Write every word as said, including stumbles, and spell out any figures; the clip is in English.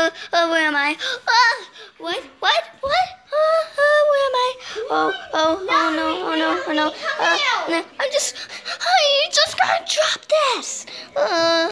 uh, uh, where am I? Uh, what? What? What? Uh, uh, where am I? Oh, oh, oh no, oh no, oh no. Uh, I'm just, I just gotta drop this. Uh.